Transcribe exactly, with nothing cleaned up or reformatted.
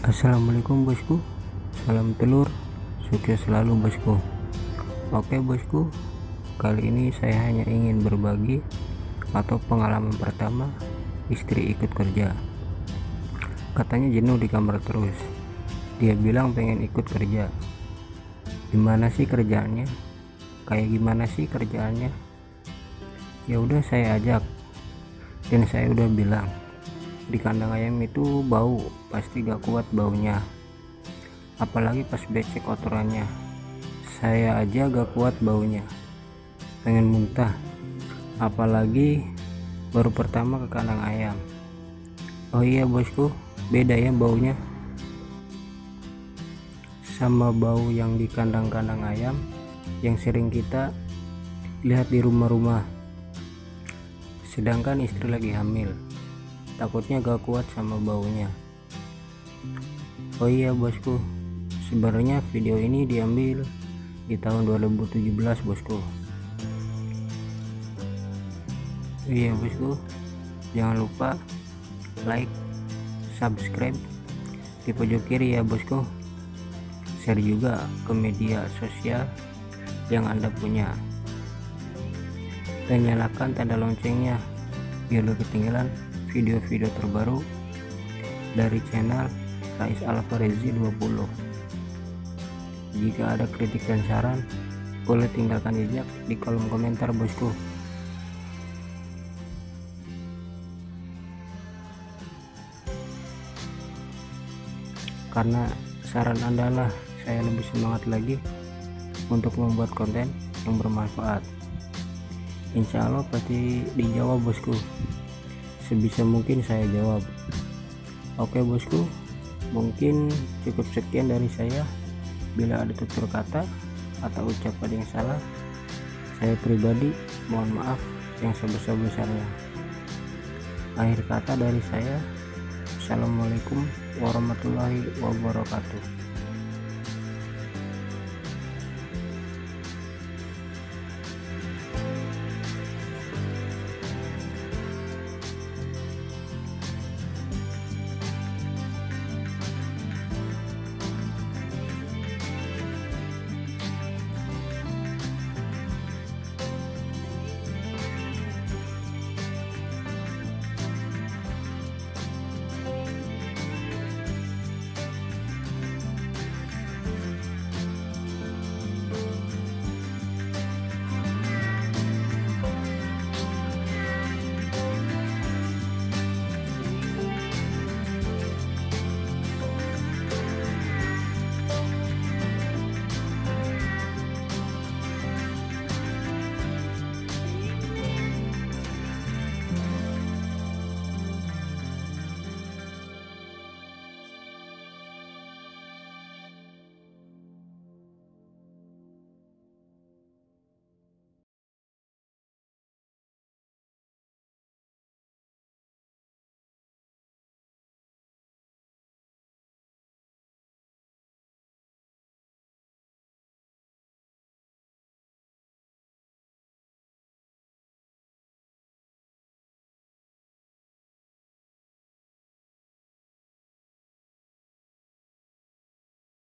Assalamualaikum bosku, salam telur, sukses selalu bosku. Oke bosku, kali ini saya hanya ingin berbagi atau pengalaman pertama istri ikut kerja. Katanya jenuh di kamar terus, dia bilang pengen ikut kerja. Gimana sih kerjaannya? Kayak gimana sih kerjaannya? Ya udah saya ajak, dan saya udah bilang di kandang ayam itu bau, pasti gak kuat baunya, apalagi pas becek kotorannya. Saya aja gak kuat baunya, pengen muntah, apalagi baru pertama ke kandang ayam. Oh iya bosku, beda ya baunya sama bau yang di kandang-kandang ayam yang sering kita lihat di rumah-rumah. Sedangkan istri lagi hamil, takutnya gak kuat sama baunya. Oh iya bosku, sebenarnya video ini diambil di tahun dua ribu tujuh belas bosku. Iya bosku, jangan lupa like, subscribe di pojok kiri ya bosku. Share juga ke media sosial yang anda punya, dan nyalakan tanda loncengnya biar gak ketinggalan video-video terbaru dari channel Rais Alvarezi dua puluh. Jika ada kritik dan saran, boleh tinggalkan jejak di kolom komentar bosku. Karena saran anda lah saya lebih semangat lagi untuk membuat konten yang bermanfaat. Insya Allah pasti dijawab bosku, sebisa mungkin saya jawab. Oke bosku, mungkin cukup sekian dari saya. Bila ada tutur kata atau ucapan yang salah, saya pribadi mohon maaf yang sebesar-besarnya. Akhir kata dari saya, assalamualaikum warahmatullahi wabarakatuh.